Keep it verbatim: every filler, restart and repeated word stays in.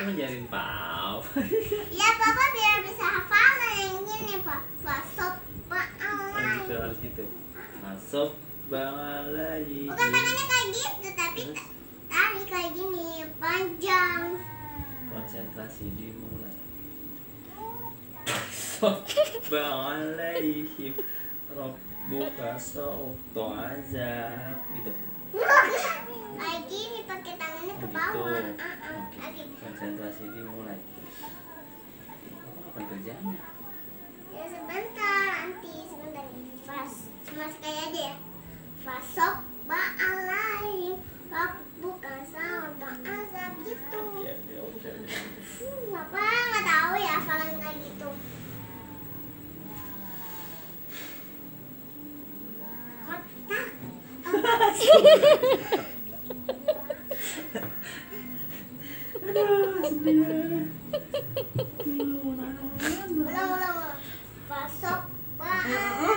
ngajarin Pau. Ya papa biar bisa hafalan yang ini pak. Fasop Nah, ba'alai. gitu harus gitu. Masuk balai. Bukan tangannya kayak gitu tapi Terus? ta- tari kayak gini panjang. Konsentrasi dimulai. Masuk alaihim rabbuka sautu azab gitu. Kayak gini pakai tangannya ke Oh, bawah. gitu. Ah, ah. Lagi. Konsentrasi dimulai. Apa kerjanya? Ya sebentar nanti sebentar. Fas cuma sekali aja ya. Fasok ba'alai. Bukan sautu azab gitu. Ya, ya udah. Hmm, Papa nggak tahu ya hafalan kayak gitu. Kotak. Ulang ulang ulang. Fasok ba'alai.